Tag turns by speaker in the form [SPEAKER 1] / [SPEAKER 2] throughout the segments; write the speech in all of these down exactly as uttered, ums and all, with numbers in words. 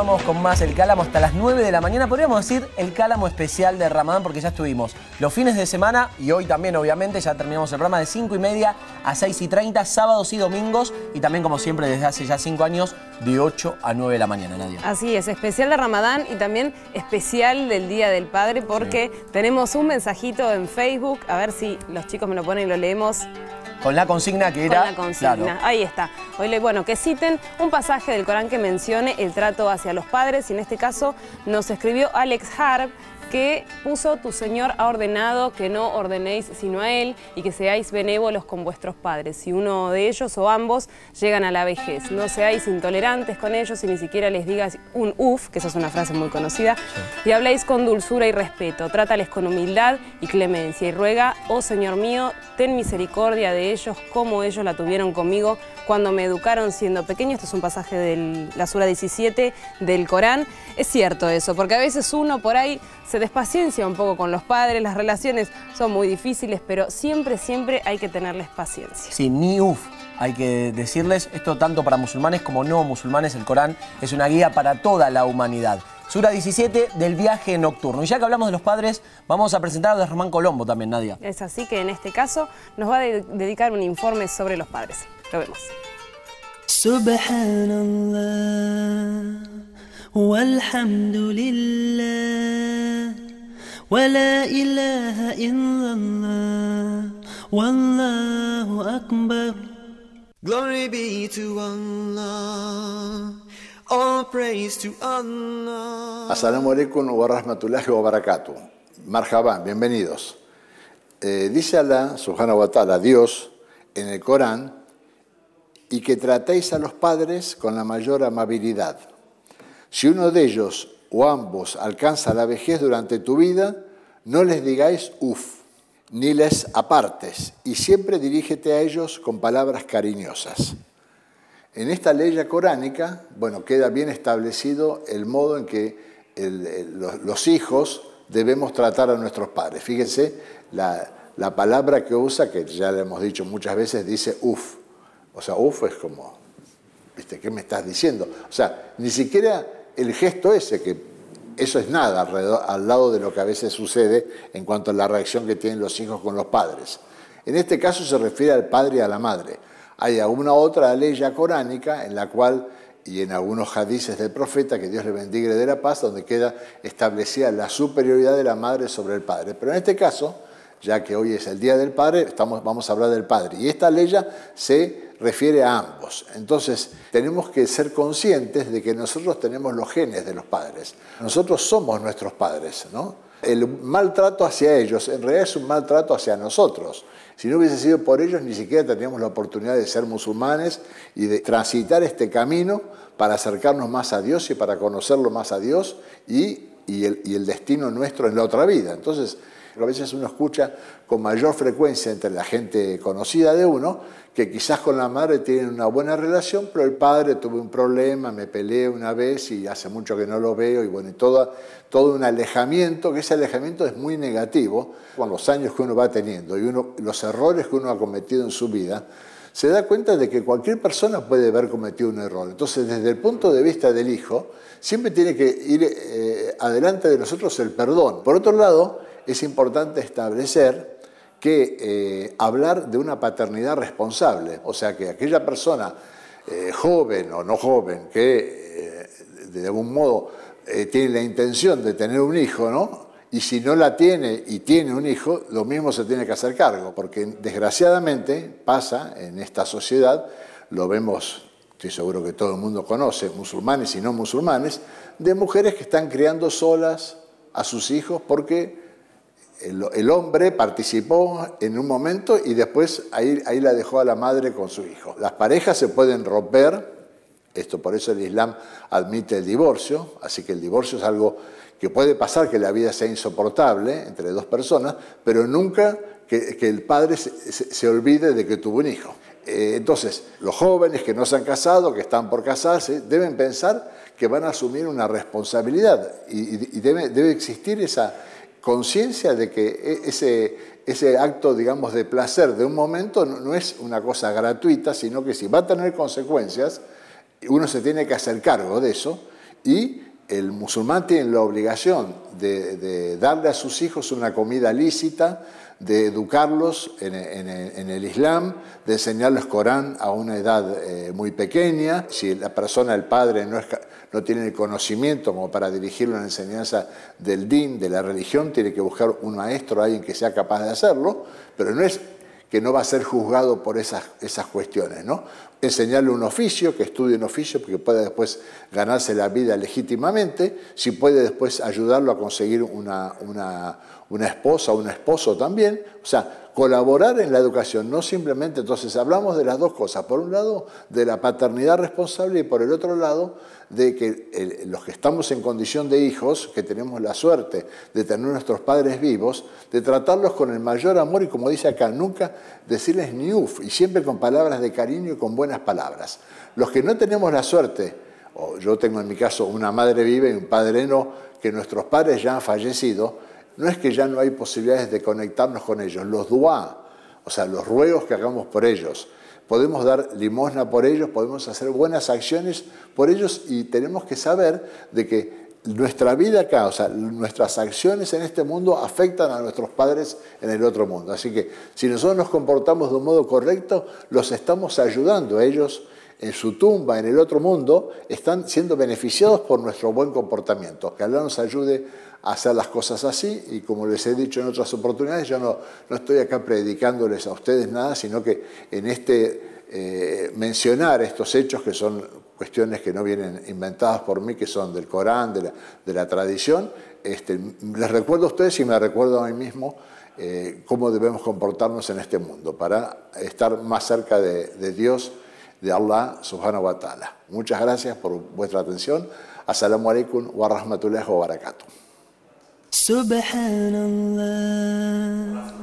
[SPEAKER 1] continuamos con más El Cálamo hasta las nueve de la mañana. Podríamos decir El Cálamo especial de Ramadán, porque ya estuvimos los fines de semana y hoy también, obviamente, ya terminamos el programa de cinco y media a seis y treinta, sábados y domingos, y también, como siempre, desde hace ya cinco años, de ocho a nueve de la mañana, Nadia.
[SPEAKER 2] Así es, especial de Ramadán y también especial del Día del Padre, porque sí, tenemos un mensajito en Facebook, a ver si los chicos me lo ponen y lo leemos.
[SPEAKER 1] Con la consigna que era...
[SPEAKER 2] Con la consigna, claro. Ahí está. Hoy le, bueno, que citen un pasaje del Corán que mencione el trato hacia los padres, y en este caso nos escribió Alex Harb, que puso: tu Señor ha ordenado que no ordenéis sino a Él y que seáis benévolos con vuestros padres. Si uno de ellos o ambos llegan a la vejez, no seáis intolerantes con ellos y ni siquiera les digas un uf, que esa es una frase muy conocida, sí, y habléis con dulzura y respeto, trátales con humildad y clemencia y ruega: oh Señor mío, ten misericordia de ellos como ellos la tuvieron conmigo cuando me educaron siendo pequeño. Este es un pasaje de la sura diecisiete del Corán. Es cierto eso, porque a veces uno por ahí se despaciencia un poco con los padres, las relaciones son muy difíciles, pero siempre, siempre hay que tenerles paciencia.
[SPEAKER 1] Sí, ni uf. Hay que decirles, esto tanto para musulmanes como no musulmanes, el Corán es una guía para toda la humanidad. Sura diecisiete del viaje nocturno. Y ya que hablamos de los padres, vamos a presentar a Abderramán Colombo también, Nadia.
[SPEAKER 2] Es así que en este caso nos va a de dedicar un informe sobre los padres. Lo vemos.
[SPEAKER 3] Subhanallah, walhamdulillah, wa la ilaha illallah, wallahu akbar. Glory be to Allah, all praise to Allah.
[SPEAKER 4] Assalamu alaikum wa rahmatullahi wa barakatuh. Marhaban, bienvenidos. Eh, dice Allah, subhanahu wa ta'ala, Dios, en el Corán, y que tratéis a los padres con la mayor amabilidad. Si uno de ellos o ambos alcanza la vejez durante tu vida, no les digáis uf, ni les apartes, y siempre dirígete a ellos con palabras cariñosas. En esta ley coránica, bueno, queda bien establecido el modo en que el, el, los, los hijos debemos tratar a nuestros padres. Fíjense, la, la palabra que usa, que ya le hemos dicho muchas veces, dice uf. O sea, uf es como, ¿viste? ¿Qué me estás diciendo? O sea, ni siquiera el gesto ese, que eso es nada alrededor, al lado de lo que a veces sucede en cuanto a la reacción que tienen los hijos con los padres. En este caso se refiere al padre y a la madre. Hay alguna otra ley ya coránica en la cual, y en algunos hadices del profeta, que Dios le bendiga y le dé la paz, donde queda establecida la superioridad de la madre sobre el padre. Pero en este caso, ya que hoy es el Día del Padre, estamos, vamos a hablar del padre. Y esta ley ya se refiere a ambos. Entonces, tenemos que ser conscientes de que nosotros tenemos los genes de los padres. Nosotros somos nuestros padres, ¿no? El maltrato hacia ellos, en realidad, es un maltrato hacia nosotros. Si no hubiese sido por ellos, ni siquiera tendríamos la oportunidad de ser musulmanes y de transitar este camino para acercarnos más a Dios y para conocerlo más a Dios y, y, el, y el destino nuestro en la otra vida. Entonces, a veces uno escucha con mayor frecuencia entre la gente conocida de uno que quizás con la madre tienen una buena relación, pero el padre tuvo un problema, me peleé una vez y hace mucho que no lo veo, y bueno, y todo, todo un alejamiento, que ese alejamiento es muy negativo con los años que uno va teniendo y uno, los errores que uno ha cometido en su vida. Se da cuenta de que cualquier persona puede haber cometido un error. Entonces, desde el punto de vista del hijo, siempre tiene que ir eh, adelante de nosotros el perdón. Por otro lado, es importante establecer que eh, hablar de una paternidad responsable, o sea, que aquella persona eh, joven o no joven que eh, de algún modo eh, tiene la intención de tener un hijo, ¿no? Y si no la tiene y tiene un hijo, lo mismo se tiene que hacer cargo, porque desgraciadamente pasa en esta sociedad, lo vemos, estoy seguro que todo el mundo conoce, musulmanes y no musulmanes, de mujeres que están criando solas a sus hijos porque El, el hombre participó en un momento y después ahí, ahí la dejó a la madre con su hijo. Las parejas se pueden romper, esto por eso el Islam admite el divorcio, así que el divorcio es algo que puede pasar, que la vida sea insoportable entre dos personas, pero nunca que, que el padre se, se, se olvide de que tuvo un hijo. Eh, entonces, los jóvenes que no se han casado, que están por casarse, deben pensar que van a asumir una responsabilidad y, y, y debe, debe existir esa conciencia de que ese, ese acto, digamos, de placer de un momento no, no es una cosa gratuita, sino que si va a tener consecuencias, uno se tiene que hacer cargo de eso Y el musulmán tiene la obligación de, de darle a sus hijos una comida lícita, de educarlos en, en, en el Islam, de enseñarles Corán a una edad eh, muy pequeña. Si la persona, el padre, no, es, no tiene el conocimiento como para dirigirlo en la enseñanza del din, de la religión, tiene que buscar un maestro, alguien que sea capaz de hacerlo, pero no es que no va a ser juzgado por esas, esas cuestiones, ¿no? Enseñarle un oficio, que estudie un oficio, porque pueda después ganarse la vida legítimamente, si puede después ayudarlo a conseguir una, una, una esposa o un esposo también, o sea, colaborar en la educación, no simplemente, entonces hablamos de las dos cosas, por un lado de la paternidad responsable y por el otro lado de que el, los que estamos en condición de hijos, que tenemos la suerte de tener nuestros padres vivos, de tratarlos con el mayor amor y como dice acá, nunca decirles ni uf, y siempre con palabras de cariño y con buenas palabras. Los que no tenemos la suerte, o yo tengo en mi caso una madre viva y un padre no, que nuestros padres ya han fallecido, no es que ya no hay posibilidades de conectarnos con ellos, los duá, o sea, los ruegos que hagamos por ellos, podemos dar limosna por ellos, podemos hacer buenas acciones por ellos y tenemos que saber de que nuestra vida acá, o sea, nuestras acciones en este mundo afectan a nuestros padres en el otro mundo. Así que si nosotros nos comportamos de un modo correcto, los estamos ayudando a ellos en su tumba, en el otro mundo, están siendo beneficiados por nuestro buen comportamiento. Que Allah nos ayude a hacer las cosas así y como les he dicho en otras oportunidades, yo no, no estoy acá predicándoles a ustedes nada, sino que en este eh, mencionar estos hechos que son cuestiones que no vienen inventadas por mí, que son del Corán, de la, de la tradición, este, les recuerdo a ustedes y me recuerdo a mí mismo eh, cómo debemos comportarnos en este mundo para estar más cerca de, de Dios, de Allah subhanahu wa ta'ala. Muchas gracias por vuestra atención. Assalamu alaikum wa rahmatullahi wa barakatuh.
[SPEAKER 3] Subhanallah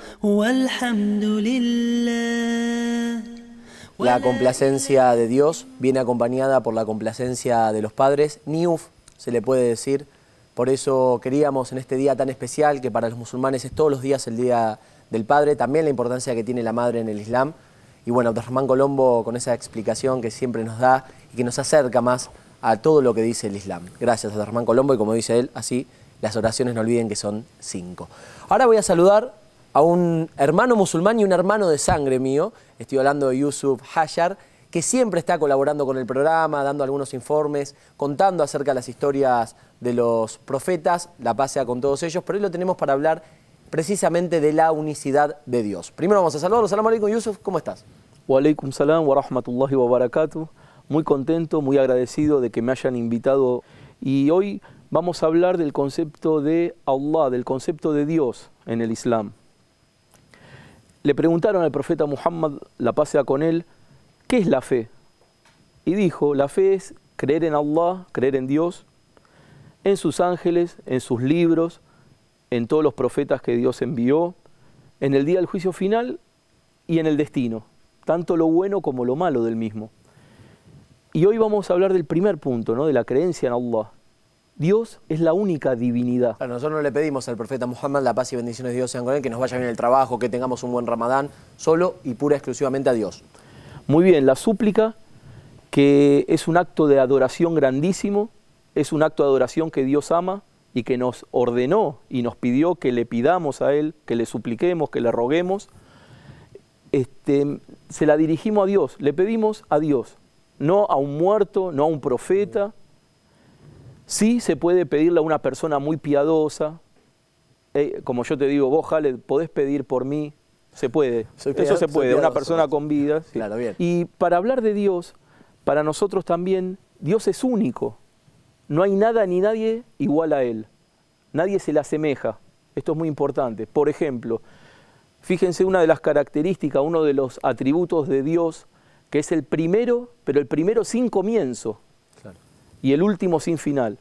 [SPEAKER 3] walhamdulillah.
[SPEAKER 1] La complacencia de Dios viene acompañada por la complacencia de los padres. Niuf se le puede decir. Por eso queríamos en este día tan especial, que para los musulmanes es todos los días el Día del Padre, también la importancia que tiene la madre en el Islam. Y bueno, Abderramán Colombo con esa explicación que siempre nos da y que nos acerca más a todo lo que dice el Islam. Gracias, Abderramán Colombo, y como dice él, así las oraciones no olviden que son cinco. Ahora voy a saludar a un hermano musulmán y un hermano de sangre mío. Estoy hablando de Yusuf Hayar, que siempre está colaborando con el programa, dando algunos informes, contando acerca de las historias de los profetas. La paz sea con todos ellos, pero hoy lo tenemos para hablar precisamente de la unicidad de Dios. Primero vamos a saludarlo. Salam alaikum, Yusuf, ¿cómo estás?
[SPEAKER 5] Wa alaikum salam wa rahmatullahi wa barakatuh. Muy contento, muy agradecido de que me hayan invitado. Y hoy vamos a hablar del concepto de Allah, del concepto de Dios en el Islam. Le preguntaron al profeta Muhammad, la paz sea con él, ¿qué es la fe? Y dijo, la fe es creer en Allah, creer en Dios, en sus ángeles, en sus libros, en todos los profetas que Dios envió, en el día del juicio final y en el destino, tanto lo bueno como lo malo del mismo. Y hoy vamos a hablar del primer punto, ¿no? De la creencia en Allah. Dios es la única divinidad.
[SPEAKER 1] Claro, nosotros no le pedimos al profeta Muhammad, la paz y bendiciones de Dios sean con él, que nos vaya bien el trabajo, que tengamos un buen Ramadán, solo y pura exclusivamente a Dios.
[SPEAKER 5] Muy bien, la súplica, que es un acto de adoración grandísimo, es un acto de adoración que Dios ama y que nos ordenó y nos pidió que le pidamos a Él, que le supliquemos, que le roguemos. Este, se la dirigimos a Dios, le pedimos a Dios, no a un muerto, no a un profeta. Sí se puede pedirle a una persona muy piadosa, eh, como yo te digo, vos, Jale, podés pedir por mí, se puede,
[SPEAKER 1] Soy
[SPEAKER 5] eso
[SPEAKER 1] piadoso,
[SPEAKER 5] se puede,
[SPEAKER 1] soy
[SPEAKER 5] una
[SPEAKER 1] piadoso,
[SPEAKER 5] persona
[SPEAKER 1] sí.
[SPEAKER 5] con vida. Sí.
[SPEAKER 1] Claro, bien.
[SPEAKER 5] Y para hablar de Dios, para nosotros también, Dios es único, no hay nada ni nadie igual a Él, nadie se le asemeja, esto es muy importante. Por ejemplo, fíjense una de las características, uno de los atributos de Dios, que es el primero, pero el primero sin comienzo, claro, y el último sin final.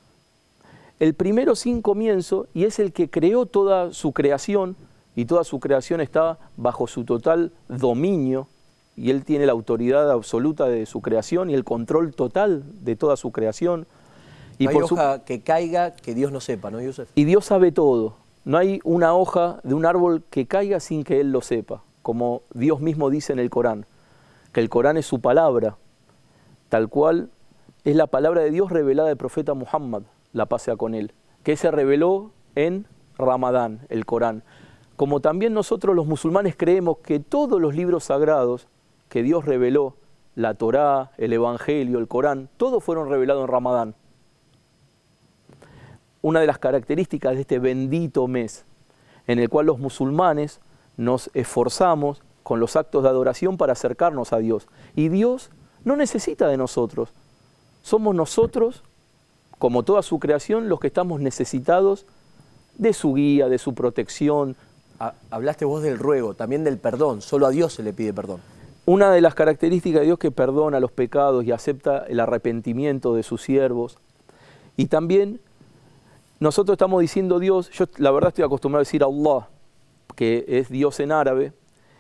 [SPEAKER 5] El primero sin comienzo, y es el que creó toda su creación, y toda su creación está bajo su total dominio, y Él tiene la autoridad absoluta de su creación y el control total de toda su creación. Y
[SPEAKER 1] no hay
[SPEAKER 5] por
[SPEAKER 1] hoja
[SPEAKER 5] su...
[SPEAKER 1] que caiga que Dios no sepa, ¿no, Yusuf?
[SPEAKER 5] Y Dios sabe todo. No hay una hoja de un árbol que caiga sin que Él lo sepa, como Dios mismo dice en el Corán, que el Corán es su palabra, tal cual es la palabra de Dios revelada del profeta Muhammad, la paz sea con él, que se reveló en Ramadán, el Corán. Como también nosotros los musulmanes creemos que todos los libros sagrados que Dios reveló, la Torá, el Evangelio, el Corán, todos fueron revelados en Ramadán. Una de las características de este bendito mes, en el cual los musulmanes nos esforzamos con los actos de adoración para acercarnos a Dios. Y Dios no necesita de nosotros. Somos nosotros, como toda su creación, los que estamos necesitados de su guía, de su protección.
[SPEAKER 1] Hablaste vos del ruego, también del perdón. Solo a Dios se le pide perdón.
[SPEAKER 5] Una de las características de Dios es que perdona los pecados y acepta el arrepentimiento de sus siervos. Y también nosotros estamos diciendo Dios, yo la verdad estoy acostumbrado a decir Allah, que es Dios en árabe.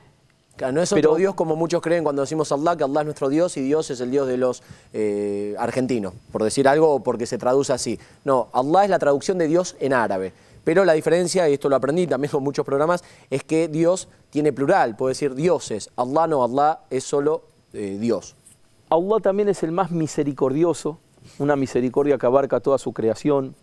[SPEAKER 1] No es otro pero, Dios como muchos creen cuando decimos Allah, que Allah es nuestro Dios y Dios es el Dios de los eh, argentinos, por decir algo o porque se traduce así. No, Allah es la traducción de Dios en árabe. Pero la diferencia, y esto lo aprendí también con muchos programas, es que Dios tiene plural, puede decir dioses. Allah no, Allah es solo eh, Dios.
[SPEAKER 5] Allah también es el más misericordioso, una misericordia que abarca toda su creación.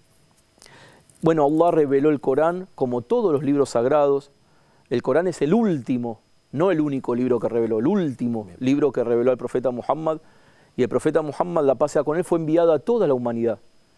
[SPEAKER 5] Bueno, Allah reveló el Corán como todos los libros sagrados. El Corán es el último, no el único libro que reveló, el último Bien. libro que reveló el profeta Muhammad. Y el profeta Muhammad, la paz sea con él, fue enviado a toda la humanidad.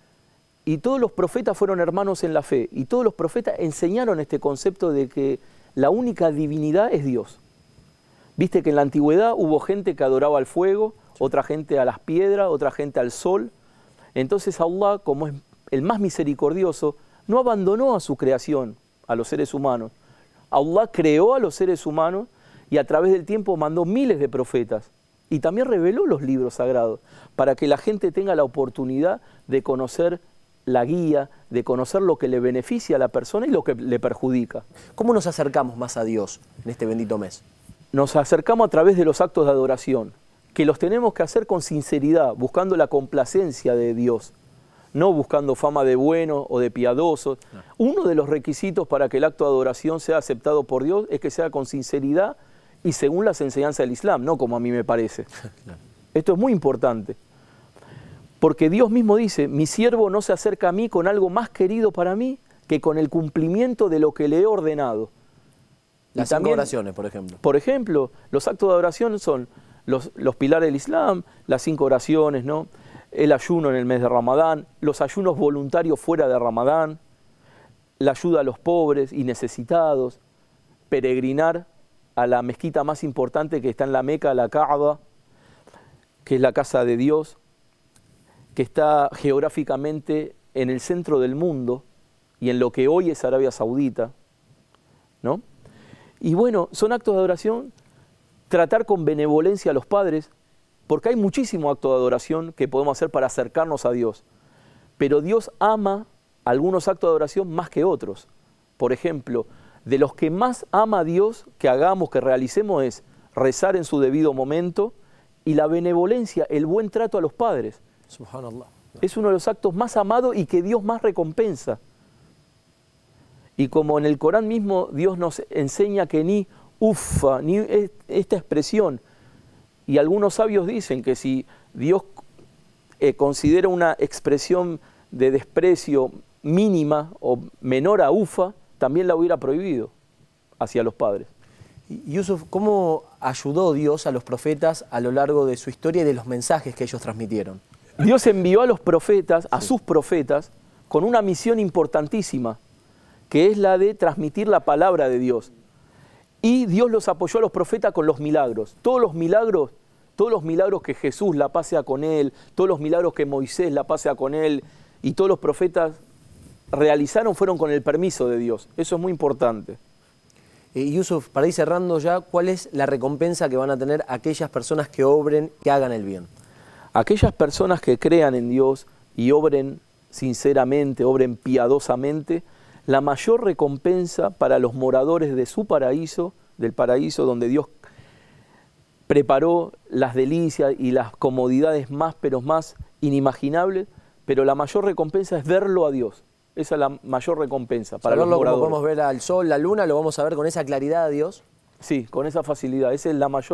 [SPEAKER 5] Y todos los profetas fueron hermanos en la fe. Y todos los profetas enseñaron este concepto de que la única divinidad es Dios. Viste que en la antigüedad hubo gente que adoraba al fuego, otra gente a las piedras, otra gente al sol. Entonces Allah, como es el más misericordioso, no abandonó a su creación, a los seres humanos. Allah creó a los seres humanos y a través del tiempo mandó miles de profetas. Y también reveló los libros sagrados para que la gente tenga la oportunidad de conocer la guía, de conocer lo que le beneficia a la persona y lo que le perjudica.
[SPEAKER 1] ¿Cómo nos acercamos más a Dios en este bendito mes?
[SPEAKER 5] Nos acercamos a través de los actos de adoración, que los tenemos que hacer con sinceridad, buscando la complacencia de Dios, no buscando fama de buenos o de piadosos. No. Uno de los requisitos para que el acto de adoración sea aceptado por Dios es que sea con sinceridad y según las enseñanzas del Islam, no como a mí me parece. No. Esto es muy importante. Porque Dios mismo dice, mi siervo no se acerca a mí con algo más querido para mí que con el cumplimiento de lo que le he ordenado.
[SPEAKER 1] Las cinco oraciones, por ejemplo.
[SPEAKER 5] Por ejemplo, los actos de adoración son los, los pilares del Islam, las cinco oraciones, ¿no? El ayuno en el mes de Ramadán, los ayunos voluntarios fuera de Ramadán, la ayuda a los pobres y necesitados, peregrinar a la mezquita más importante que está en la Meca, la Kaaba, que es la casa de Dios, que está geográficamente en el centro del mundo y en lo que hoy es Arabia Saudita, ¿no? Y bueno, son actos de adoración, tratar con benevolencia a los padres, porque hay muchísimo acto de adoración que podemos hacer para acercarnos a Dios, pero Dios ama algunos actos de adoración más que otros. Por ejemplo, de los que más ama a Dios que hagamos, que realicemos es rezar en su debido momento y la benevolencia, el buen trato a los padres.
[SPEAKER 1] Subhanallah.
[SPEAKER 5] Es uno de los actos más amados y que Dios más recompensa. Y como en el Corán mismo Dios nos enseña que ni ufa, ni esta expresión, y algunos sabios dicen que si Dios eh, considera una expresión de desprecio mínima o menor a ufa, también la hubiera prohibido hacia los padres.
[SPEAKER 1] Yusuf, ¿cómo ayudó Dios a los profetas a lo largo de su historia y de los mensajes que ellos transmitieron?
[SPEAKER 5] Dios envió a los profetas, a sus profetas, con una misión importantísima, que es la de transmitir la palabra de Dios. Y Dios los apoyó a los profetas con los milagros. Todos los milagros, todos los milagros que Jesús, la paz sea con él, todos los milagros que Moisés, la paz sea con él, y todos los profetas realizaron fueron con el permiso de Dios. Eso es muy importante.
[SPEAKER 1] Eh, Yusuf, para ir cerrando ya, ¿cuál es la recompensa que van a tener aquellas personas que obren, que hagan el bien?
[SPEAKER 5] Aquellas personas que crean en Dios y obren sinceramente, obren piadosamente, la mayor recompensa para los moradores de su paraíso, del paraíso donde Dios preparó las delicias y las comodidades más, pero más inimaginables, pero la mayor recompensa es verlo a Dios. Esa es la mayor recompensa para los moradores.
[SPEAKER 1] Como podemos ver al sol, la luna, lo vamos a ver con esa claridad a Dios.
[SPEAKER 5] Sí, con esa facilidad. Esa es la mayor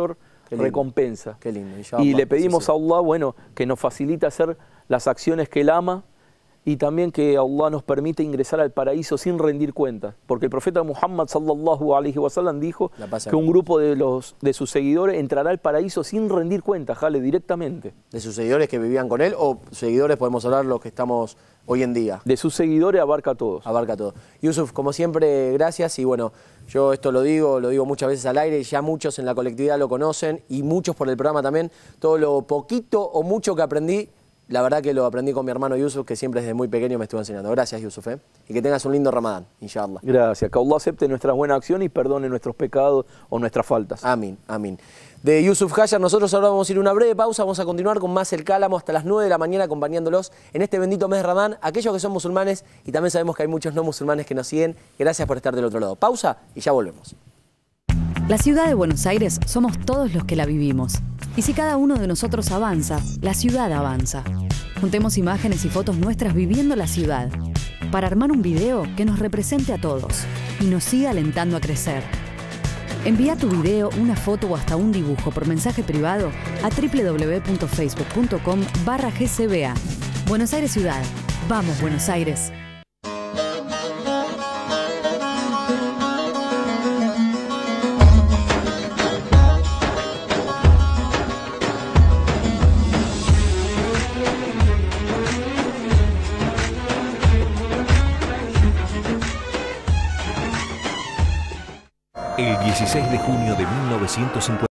[SPEAKER 1] Qué lindo.
[SPEAKER 5] recompensa.
[SPEAKER 1] Qué lindo. Inshallah.
[SPEAKER 5] Y le pedimos
[SPEAKER 1] Sí, sí.
[SPEAKER 5] a Allah, bueno, que nos facilite hacer las acciones que Él ama y también que Allah nos permite ingresar al paraíso sin rendir cuentas. Porque el profeta Muhammad sallallahu alaihi wasallam dijo
[SPEAKER 1] La paz
[SPEAKER 5] que un grupo de, los, de sus seguidores entrará al paraíso sin rendir cuentas, Jale, directamente.
[SPEAKER 1] ¿De sus seguidores que vivían con él o seguidores podemos hablar los que estamos hoy en día?
[SPEAKER 5] De sus seguidores abarca a todos.
[SPEAKER 1] Abarca todo. Yusuf, como siempre, gracias. Y bueno, yo esto lo digo, lo digo muchas veces al aire, ya muchos en la colectividad lo conocen y muchos por el programa también. Todo lo poquito o mucho que aprendí, la verdad que lo aprendí con mi hermano Yusuf, que siempre desde muy pequeño me estuvo enseñando. Gracias, Yusuf, ¿eh? Y que tengas un lindo Ramadán, inshallah.
[SPEAKER 5] Gracias. Que Allah acepte nuestras buenas acciones y perdone nuestros pecados o nuestras faltas.
[SPEAKER 1] Amén, amén. De Yusuf Hayar, nosotros ahora vamos a ir a una breve pausa, vamos a continuar con más El Cálamo hasta las nueve de la mañana acompañándolos en este bendito mes de Ramadán, aquellos que son musulmanes y también sabemos que hay muchos no musulmanes que nos siguen. Gracias por estar del otro lado. Pausa y ya volvemos.
[SPEAKER 6] La ciudad de Buenos Aires somos todos los que la vivimos. Y si cada uno de nosotros avanza, la ciudad avanza. Juntemos imágenes y fotos nuestras viviendo la ciudad, para armar un video que nos represente a todos y nos siga alentando a crecer. Envía tu video, una foto o hasta un dibujo por mensaje privado a doble u doble u doble u punto facebook punto com barra G C B A. Buenos Aires Ciudad. Vamos, Buenos Aires.
[SPEAKER 7] El dieciséis de junio de mil novecientos cincuenta.